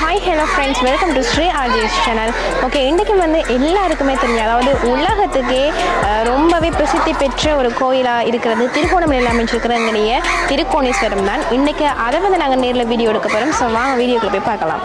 Hi, hello friends, welcome to Sri RJ's channel. Okay, இன்றைக்கு வந்து எல்லாருக்குமே தெரியும், அதாவது உலகத்துக்கே ரொம்பவே பிரசித்தி பெற்ற ஒரு கோயிலாக இருக்கிறது திருகோணமலையில் அமைச்சிருக்கிறதுடைய திருக்கோணேஸ்வரம் தான். இன்றைக்கு அதை வந்து நாங்கள் நேரில் வீடியோ எடுக்க போகிறோம். ஸோ வாங்க வீடியோக்குள்ள போய் பார்க்கலாம்.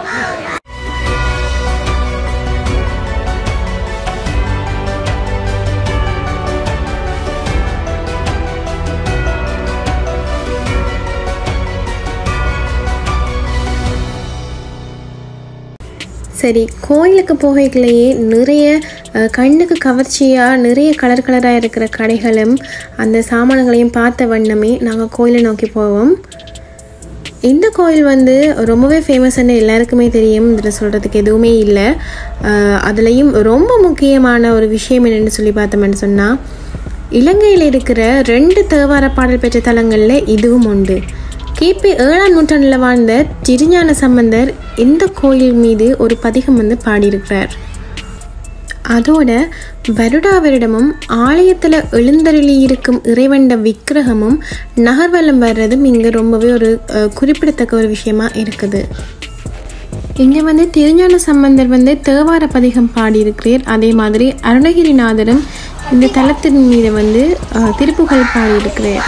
சரி, கோயிலுக்கு போகைகளையே நிறைய கண்ணுக்கு கவர்ச்சியாக நிறைய கலராக இருக்கிற கடைகளும் அந்த சாமான்களையும் பார்த்த வண்ணமே நாங்கள் கோயிலை நோக்கி போவோம். இந்த கோயில் வந்து ரொம்பவே ஃபேமஸ்ன்னு எல்லாருக்குமே தெரியும், இதில் சொல்கிறதுக்கு எதுவுமே இல்லை. அதுலேயும் ரொம்ப முக்கியமான ஒரு விஷயம் என்னென்னு சொல்லி பார்த்தோம்னு சொன்னால், இலங்கையில் இருக்கிற 2 தேவார பாடல் பெற்ற தலங்களில் இதுவும் உண்டு. கிபி 7ஆம் நூற்றாண்டில் வாழ்ந்த திருஞான சம்பந்தர் இந்த கோயில் மீது ஒரு பதிகம் வந்து பாடியிருக்கிறார். அதோட வருடாவரிடமும் ஆலயத்தில் எழுந்தருளி இருக்கும் இறைவண்ட விக்கிரகமும் நகர்வலம் வர்றதும் இங்கே ரொம்பவே ஒரு குறிப்பிடத்தக்க ஒரு விஷயமா இருக்குது. இங்கே வந்து திருஞான சம்பந்தர் வந்து தேவார பதிகம் பாடியிருக்கிறார். அதே மாதிரி அருணகிரிநாதரும் இந்த தலத்தின் மீது வந்து திருப்புகழ் பாடியிருக்கிறார்.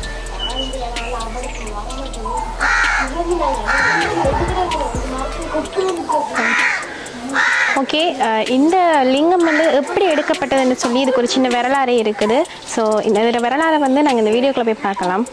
ஓகே, இந்த லிங்கம் வந்து எப்படி எடுக்கப்பட்டதுன்னு சொல்லி இதுக்கு ஒரு சின்ன வரலாறே இருக்குது. ஸோ இந்த வரலாறை வந்து நாங்கள் இந்த வீடியோக்குள்ள போய் பார்க்கலாம்.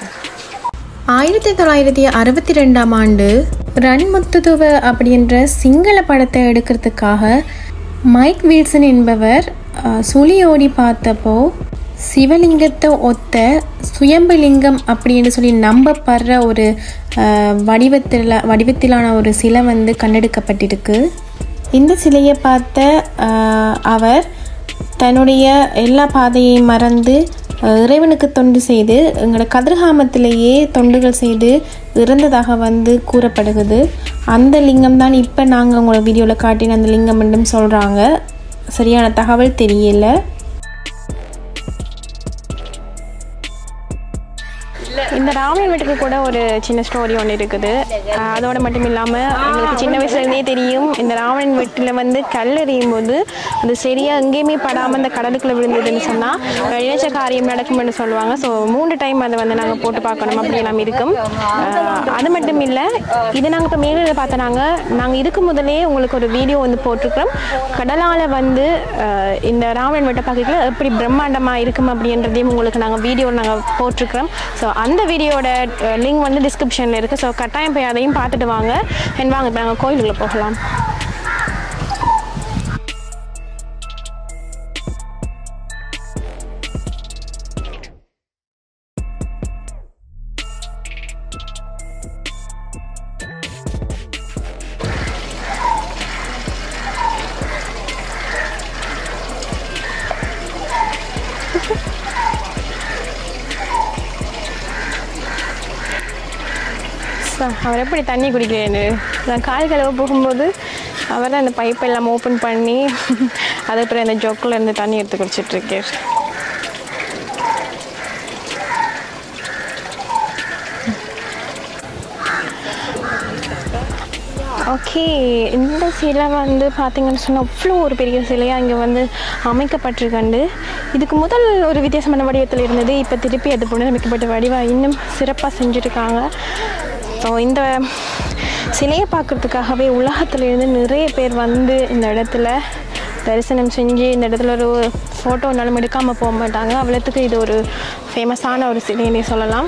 1962ஆம் ஆண்டு ரன்முத்துதுவ அப்படின்ற சிங்கள படத்தை எடுக்கிறதுக்காக மைக் வில்சன் என்பவர் சுழியோடி பார்த்தப்போ சிவலிங்கத்தை ஒத்த சுயம்புலிங்கம் அப்படின்னு சொல்லி நம்பப்படுற ஒரு வடிவத்திலான ஒரு சிலை வந்து கண்டெடுக்கப்பட்டிருக்கு. இந்த சிலையை பார்த்த அவர் தன்னுடைய எல்லா பாதையையும் மறந்து இறைவனுக்கு தொண்டு செய்து எங்களோட கதிர்காமத்திலேயே தொண்டுகள் செய்து இறந்ததாக வந்து கூறப்படுகிறது. அந்த லிங்கம் தான் இப்போ நாங்கள் உங்களோட வீடியோவில் காட்டின அந்த லிங்கம் என்றும் சொல்கிறாங்க. சரியான தகவல் தெரியல. இந்த ராவணன் வீட்டுக்கு கூட ஒரு சின்ன ஸ்டோரி ஒன்று இருக்குது. அதோடு மட்டும் இல்லாமல் எங்களுக்கு சின்ன வயசுலேருந்தே தெரியும், இந்த ராவணன் வீட்டில் வந்து கல் எறியும் போது அது சரியாக எங்கேயுமே படாமல் அந்த கடலுக்குள்ளே விழுந்ததுன்னு சொன்னால் நினைச்ச காரியம் நடக்கும்னு சொல்லுவாங்க. ஸோ 3 டைம் அதை வந்து நாங்கள் போட்டு பார்க்கணும் அப்படி எல்லாம் இருக்கும். அது மட்டும் இல்லை, இது நாங்கள் இப்போ மேலே பார்த்தோம். நாங்கள் இதுக்கு முதலே உங்களுக்கு ஒரு வீடியோ வந்து போட்டிருக்கிறோம். கடலால் வந்து இந்த ராவணன் வீட்டை பார்க்கல எப்படி பிரம்மாண்டமாக இருக்கும் அப்படின்றதையும் உங்களுக்கு நாங்கள் வீடியோவில் நாங்கள் போட்டிருக்கிறோம். ஸோ அந்த வீடியோட லிங்க் வந்து டிஸ்கிரிப்ஷனில் இருக்குது. ஸோ கட்டாயம் போய் அதையும் பார்த்துட்டு வாங்க. அண்ட் வாங்க இப்போ நாங்கள் கோயிலுக்குள்ளே போகலாம். அவர் எப்படி தண்ணி குடிக்கிறேன்னு நான் கால் கழுவ போகும்போது அவர் தான் அந்த பைப்பை எல்லாம் ஓப்பன் பண்ணி அதுக்கப்புறம் அந்த ஜொக்கில் இருந்து தண்ணி எடுத்து குடிச்சிட்ருக்கார். ஓகே, இந்த சிலை வந்து பார்த்திங்கன்னு சொன்னால் அவ்வளோ ஒரு பெரிய சிலையாக இங்கே வந்து அமைக்கப்பட்டிருக்கண்டு. இதுக்கு முதல் ஒரு வித்தியாசமான வடிவத்தில் இருந்தது. இப்போ திருப்பி அது புனரமைக்கப்பட்ட வடிவாக இன்னும் சிறப்பாக செஞ்சுருக்காங்க. ஸோ இந்த சிலையை பார்க்குறதுக்காகவே உலகத்துலேருந்து நிறைய பேர் வந்து இந்த இடத்துல தரிசனம் செஞ்சு இந்த இடத்துல ஒரு ஃபோட்டோனாலும் எடுக்காமல் போக மாட்டாங்க. அவ்வளோத்துக்கு இது ஒரு ஃபேமஸான ஒரு சிலைன்னே சொல்லலாம்.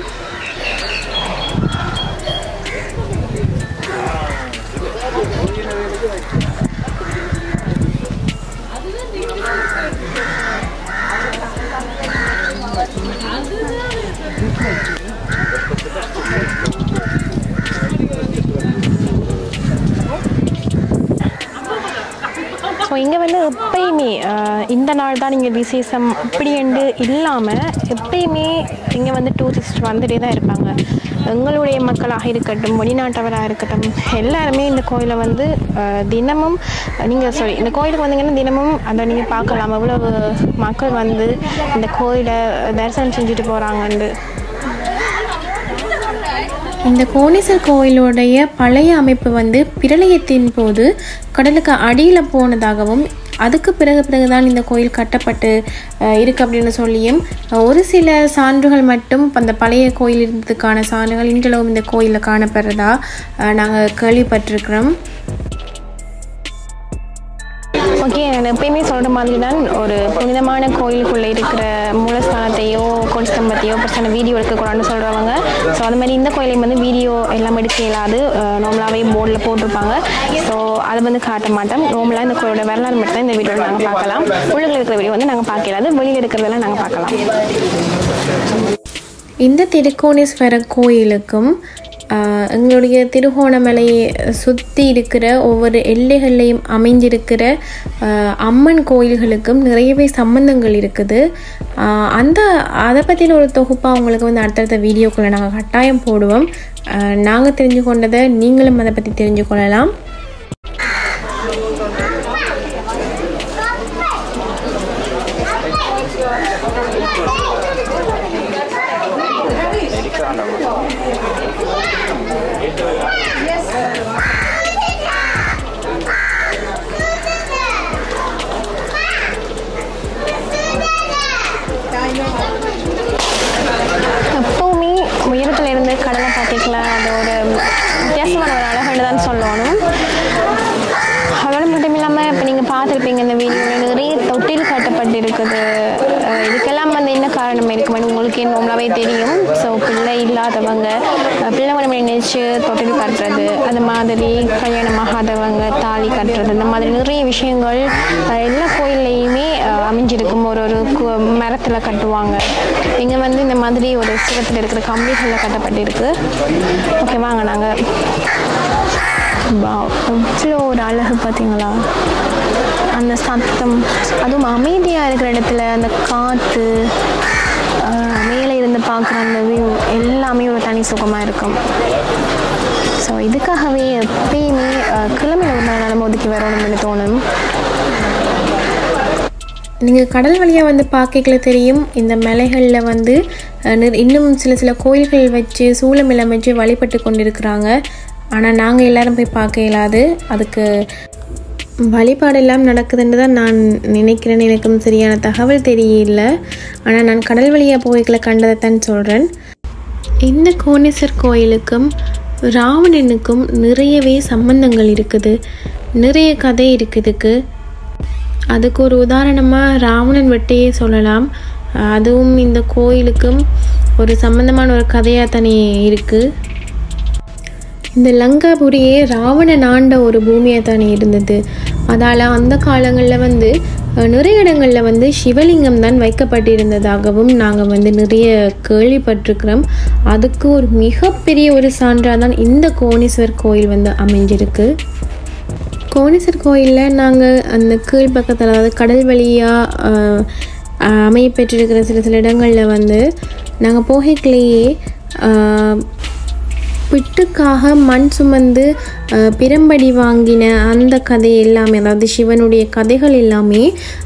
ஸோ இங்கே வந்து எப்பயுமே இந்த நாள் தான் இங்கே விசேஷம் அப்படி என்று இல்லாமல் எப்பயுமே இங்கே வந்து டூரிஸ்ட் வந்துகிட்டே தான் இருப்பாங்க. எங்களுடைய மக்களாக இருக்கட்டும், வெளிநாட்டவராக இருக்கட்டும், எல்லாருமே இந்த கோயிலை வந்து தினமும் நீங்கள் இந்த கோயிலுக்கு வந்தீங்கன்னா தினமும் அதை நீங்கள் பார்க்கலாம். எவ்வளவு மக்கள் வந்து இந்த கோயிலை தரிசனம் செஞ்சுட்டு போகிறாங்கன்னு. இந்த கோணேஸ்வர் கோயிலுடைய பழைய அமைப்பு வந்து பிரளயத்தின் போது கடலுக்கு அடியில் போனதாகவும் அதுக்கு பிறகுதான் இந்த கோயில் கட்டப்பட்டு இருக்குது அப்படின்னு சொல்லியும் ஒரு சில சான்றுகள் மட்டும் அந்த பழைய கோயில் இருந்ததுக்கான சான்றுகள் இன்றளவும் இந்த கோயிலில் காணப்படுறதா நாங்கள் கேள்விப்பட்டிருக்கிறோம். ஓகே, நான் எப்பயுமே சொல்கிற மாதிரி தான் ஒரு புனிதமான கோயிலுக்குள்ளே இருக்கிற மூலஸ்தானத்தையோ கொடிஸ்தம்பத்தையோ பெருசான வீடியோ எடுக்கக்கூடாதுன்னு சொல்கிறவங்க. ஸோ அது மாதிரி இந்த கோயிலையும் வந்து வீடியோ எல்லாம் எடுக்க இயலாது, நார்மலாகவே போர்டில் போட்டிருப்பாங்க. ஸோ அதை வந்து காட்ட மாட்டோம். நார்மலாக இந்த கோயிலோட வரலாறு மட்டும் தான் இந்த வீடியோவில் நாங்கள் பார்க்கலாம். உள்ளுக்குள்ள இருக்கிற வீடியோ வந்து நாங்கள் பார்க்க இயலாது, வெளியில் இருக்கிறதெல்லாம் நாங்கள் பார்க்கலாம். இந்த திருக்கோணேஸ்வரர் கோயிலுக்கும் எங்களுடைய திருகோணமலையை சுற்றி இருக்கிற ஒவ்வொரு எல்லைகள்லையும் அமைஞ்சிருக்கிற அம்மன் கோயில்களுக்கும் நிறையவே சம்பந்தங்கள் இருக்குது. அதை பற்றின ஒரு தொகுப்பாக உங்களுக்கு வந்து அடுத்தடுத்த வீடியோக்குள்ளே நாங்கள் கட்டாயம் போடுவோம். நாங்கள் தெரிஞ்சு கொண்டதை நீங்களும் அதை பற்றி தெரிஞ்சு கொள்ளலாம். எப்போவுமே உயரத்தில் இருந்து கடலை பார்த்துக்கலாம், அது ஒரு வித்தியாசமான ஒரு அழகுன்னு தான் சொல்லணும். அதோட மட்டும் இல்லாமல் இப்போ நீங்கள் பார்த்துருப்பீங்க இந்த வீடியோவில் நிறைய தொட்டில் கட்டப்பட்டு இருக்குது. இதுக்கெல்லாம் வந்து என்ன காரணம் இருக்குமென்னு உங்களுக்கே நார்மலாகவே தெரியும். ஸோ பிள்ளை இல்லாதவங்க பிள்ளை மணி நினைச்சு தொட்டில் கட்டுறது, அந்த மாதிரி கல்யாணம் ஆகாதவங்க தாலி கட்டுறது, இந்த மாதிரி நிறைய விஷயங்கள் எல்லா கோயில்லையுமே அமைஞ்சிருக்கும். ஒரு மரத்தில் கட்டுவாங்க. இங்கே வந்து இந்த மாதிரி ஒரு சிவத்தில் இருக்கிற கம்பிகளில் கட்டப்பட்டிருக்கு. ஓகே, வாங்க நாங்கள் அவ்வளோ ஒரு அழகு பார்த்தீங்களா, அந்த சத்தம், அதுவும் அமைதியாக இருக்கிற இடத்துல அந்த காற்று, மேலே இருந்து பார்க்குற அந்த வியூ எல்லாமே ஒரு தனி சுகமாக இருக்கும். ஸோ இதுக்காகவே எப்பயுமே கிளம்பின ஒரு நாள் ஒதுக்கி வரணும்னு தோணும். நீங்கள் கடல் வழியாக வந்து பார்க்கல தெரியும், இந்த மலைகளில் வந்து இன்னும் சில கோயில்கள் வச்சு சூளமெல்லாம் வச்சு வழிபட்டு கொண்டிருக்கிறாங்க. ஆனால் நாங்கள் எல்லோரும் போய் பார்க்க இயலாது, அதுக்கு வழிபாடெல்லாம் நடக்குதுன்னு தான் நான் நினைக்கிறேன். எனக்கும் சரியான தகவல் தெரியல, ஆனால் நான் கடல் வழியாக போய்களை கண்டதைத்தான் சொல்கிறேன். இந்த கோணேஸ்வர் கோயிலுக்கும் ராவணனுக்கும் நிறையவே சம்பந்தங்கள் இருக்குது, நிறைய கதை இருக்குதுக்கு. அதுக்கு ஒரு உதாரணமாக ராவணன் வெட்டையே சொல்லலாம். அதுவும் இந்த கோயிலுக்கும் ஒரு சம்பந்தமான ஒரு கதையாக தானே இருக்குது. இந்த லங்காபுரியே ராவணன் ஆண்ட ஒரு பூமியாக தானே இருந்தது. அதால் அந்த காலங்களில் வந்து நிறைய இடங்களில் வந்து சிவலிங்கம் தான் வைக்கப்பட்டிருந்ததாகவும் நாங்கள் வந்து நிறைய கேள்விப்பட்டிருக்கிறோம். அதுக்கு ஒரு மிகப்பெரிய ஒரு சான்றாக தான் இந்த கோணேஸ்வர் கோயில் வந்து அமைஞ்சிருக்கு. கோணேஸ்வர் கோயிலில் நாங்கள் அந்த கீழ் பக்கத்தில், அதாவது கடல் வழியாக அமையப்பெற்றிருக்கிற சில இடங்களில் வந்து நாங்கள் போகைக்குள்ளேயே பிட்டுக்காக மண் சுமந்து பிரம்படி வாங்கின அந்த கதை எல்லாமே, அதாவது சிவனுடைய கதைகள் எல்லாமே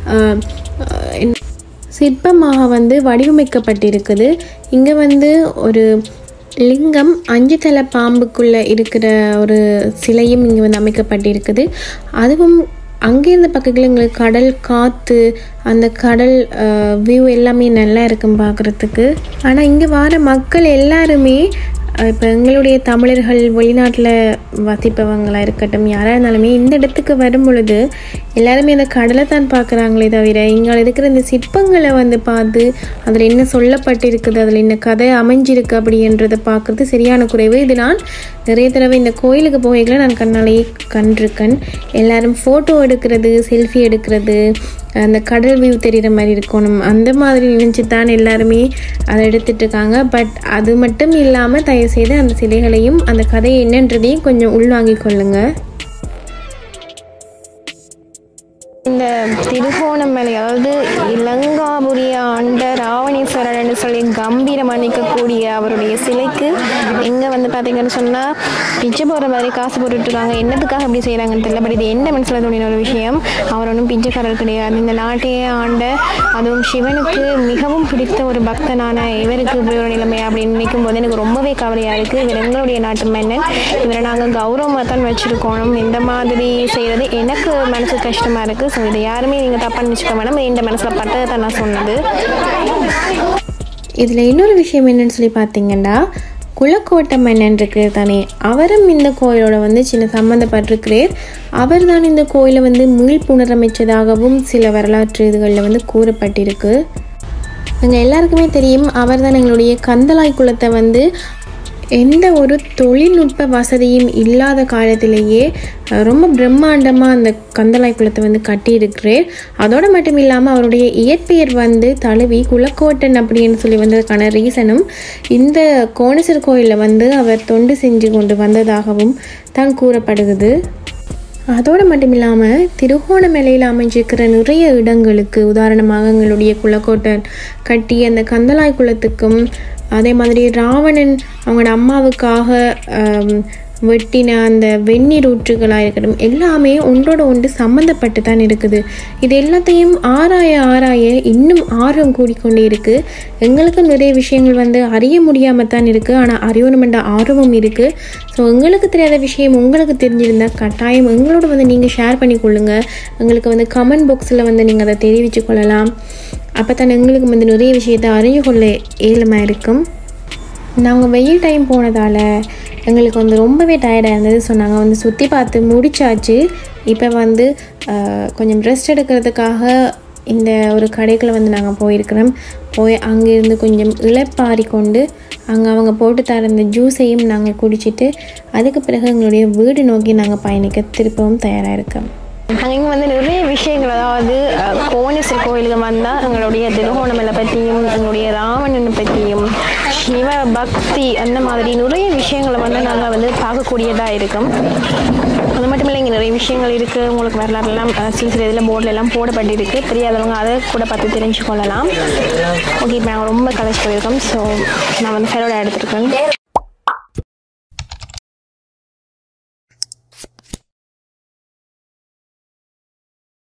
சிற்பமாக வந்து வடிவமைக்கப்பட்டிருக்குது. இங்கே வந்து ஒரு லிங்கம் 5 தலை பாம்புக்குள்ளே இருக்கிற ஒரு சிலையும் இங்கே வந்து அமைக்கப்பட்டிருக்குது. அதுவும் அங்கேருந்து பக்கத்தில் எங்களுக்கு கடல் காற்று, அந்த கடல் வியூ எல்லாமே நல்லா இருக்கும் பார்க்குறதுக்கு. ஆனால் இங்கே வர மக்கள் எல்லாருமே இப்போ எங்களுடைய தமிழர்கள் வெளிநாட்டில் வசிப்பவங்களாக இருக்கட்டும், யாராக இருந்தாலுமே இந்த இடத்துக்கு வரும் பொழுது எல்லாருமே இந்த கடலை தான் பார்க்குறாங்களே தவிர இங்கே இருக்கிற இந்த சிற்பங்களை வந்து பார்த்து அதில் என்ன சொல்லப்பட்டிருக்குது, அதில் என்ன கதை அமைஞ்சிருக்கு அப்படின்றத பார்க்குறது சரியான குறைவு. இது நான் நிறைய தடவை இந்த கோயிலுக்கு போய்களை நான் கண்ணாலேயே கண்டிருக்கேன். எல்லோரும் ஃபோட்டோ எடுக்கிறது, செல்ஃபி எடுக்கிறது, அந்த கடல் வியூ தெரிகிற மாதிரி இருக்கணும், அந்த மாதிரி நினச்சி தான் எல்லாருமே அதை எடுத்துகிட்ருக்காங்க. பட் அது மட்டும் இல்லாமல் தயவுசெய்து அந்த சிலைகளையும் அந்த கதை என்னன்றதையும் கொஞ்சம் உள்வாங்கிக் கொள்ளுங்கள். இந்த திருகோணமலை, அதாவது இலங்காபுரிய ஆண்ட ராவணேஸ்வரன் சொல்லி கம்பீரமாக நிற்கக்கூடிய அவருடைய சிலைக்கு இங்கே வந்து பார்த்தீங்கன்னு சொன்னால் பிச்சை போடுற மாதிரி காசு போட்டுட்ருக்காங்க. என்னத்துக்காக அப்படி செய்கிறாங்கன்னு தெரியல. பட் இது என்ன மனசில் தோணின ஒரு விஷயம். அவர் ஒன்றும் பிச்சைக்காரர் கிடையாது. இந்த நாட்டையே ஆண்ட, அதுவும் சிவனுக்கு மிகவும் பிடித்த ஒரு பக்தனான இவருக்கு இப்படி ஒரு நிலைமை அப்படின்னு நினைக்கும் போது எனக்கு ரொம்பவே கவலையாக இருக்குது. இவர் எங்களுடைய நாட்டு மன்னன். இவரை நாங்கள் கௌரவமாக தான் வச்சுருக்கணும். இந்த மாதிரி செய்கிறது எனக்கு மனசு கஷ்டமாக இருக்குது. ஸோ இதை யாருமே நீங்கள் தப்பாக நினச்சிக்க வேணாம். இந்த மனசில் பட்டதை தான் நான் சொன்னது. இதில் இன்னொரு விஷயம் என்னன்னு சொல்லி பார்த்தீங்கன்னா, குலக்கோட்டை மன்னன் இருக்கிறது தானே, அவரும் இந்த கோயிலோட வந்து சின்ன சம்மந்தப்பட்டிருக்கிறார். அவர் தான் இந்த கோயிலை வந்து மீள் புனரமைச்சதாகவும் சில வரலாற்று இதுகளில் வந்து கூறப்பட்டிருக்கு. எங்கள் எல்லாருக்குமே தெரியும், அவர் தான் எங்களுடைய கந்தளாய் குலத்தை வந்து எந்த ஒரு தொழில்நுட்ப வசதியும் இல்லாத காலத்திலேயே ரொம்ப பிரம்மாண்டமாக அந்த கந்தளாய் குலத்தை வந்து கட்டியிருக்கிறார். அதோடு மட்டும் இல்லாமல் அவருடைய இயற்பெயர் வந்து தழுவி குலக்கோட்டன் அப்படின்னு சொல்லி வந்ததுக்கான ரீசனும் இந்த கோணேஸ்வரர் கோயிலில் வந்து அவர் தொண்டு செஞ்சு கொண்டு வந்ததாகவும் தான் கூறப்படுகிறது. அதோடு மட்டும் இல்லாமல் திருகோணமலையில் அமைஞ்சிருக்கிற நிறைய இடங்களுக்கு, உதாரணமாக எங்களுடைய குலக்கோட்டன் கட்டிய அந்த கந்தளாய் குலத்துக்கும், அதே மாதிரி ராவணன் அவங்களோட அம்மாவுக்காக வெட்டின அந்த வெந்நீர் ஊற்றுகளாக இருக்கட்டும், எல்லாமே ஒன்றோட ஒன்று சம்மந்தப்பட்டு தான் இருக்குது. இது எல்லாத்தையும் ஆராய இன்னும் ஆர்வம் கூடிக்கொண்டே இருக்குது. எங்களுக்கும் நிறைய விஷயங்கள் வந்து அறிய முடியாமல் தான் இருக்குது, ஆனால் அறியணுமென்ற ஆர்வமும் இருக்குது. ஸோ எங்களுக்கு தெரியாத விஷயம் உங்களுக்கு தெரிஞ்சிருந்தால் கட்டாயம் எங்களோட வந்து நீங்கள் ஷேர் பண்ணி கொள்ளுங்கள். எங்களுக்கு வந்து கமெண்ட் பாக்ஸில் வந்து நீங்கள் அதை தெரிவித்து கொள்ளலாம். அப்போ தான் எங்களுக்கு வந்து நிறைய விஷயத்தை அறிஞ்சு கொள்ள ஏழுமாக இருக்கும். நாங்கள் வெயில் டைம் போனதால் எங்களுக்கு வந்து ரொம்பவே டயர்டாக இருந்தது. ஸோ நாங்கள் வந்து சுற்றி பார்த்து முடிச்சாச்சு. இப்போ வந்து கொஞ்சம் ரெஸ்ட் எடுக்கிறதுக்காக இந்த ஒரு கடைக்குள்ள வந்து நாங்கள் போயிருக்கிறோம். அங்கேருந்து கொஞ்சம் இளைப்பாரி கொண்டு அங்கே அவங்க போட்டு தர இந்த ஜூஸையும் நாங்கள் குடிச்சிட்டு அதுக்கு பிறகு எங்களுடைய வீடு நோக்கி நாங்கள் பயணிக்க திருப்பவும் தயாராக இருக்கோம். அங்கே வந்து நிறைய விஷயங்கள், அதாவது கோணேஸ்வரர் கோயிலுக்கு வந்தால் எங்களுடைய திருகோணமலை பற்றியும் எங்களுடைய ராவணனை பற்றியும் சிவ பக்தி அந்த மாதிரி நிறைய விஷயங்களை வந்து நாங்கள் வந்து பார்க்கக்கூடியதாக இருக்கும். அது மட்டும் இல்லை, இங்கே நிறைய விஷயங்கள் இருக்குது. உங்களுக்கு வரலாறுலாம் சில இதில் போர்டிலெல்லாம் போடப்பட்டிருக்கு. தெரியாதவங்க அதை கூட பார்த்து தெரிஞ்சு கொள்ளலாம். ஓகே, இப்போ நாங்கள் ரொம்ப கலைச்சு போயிருக்கோம். ஸோ நான் வந்து ஃபெலோட எடுத்துருக்கேன்.